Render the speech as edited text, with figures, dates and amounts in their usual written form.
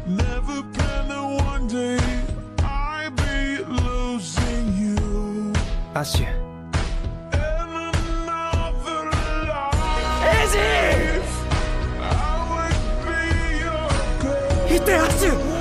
Never planned that one day I'd be losing you. アッシュ。 And another life エイジ I would be your girl. ー！いてアッシュ。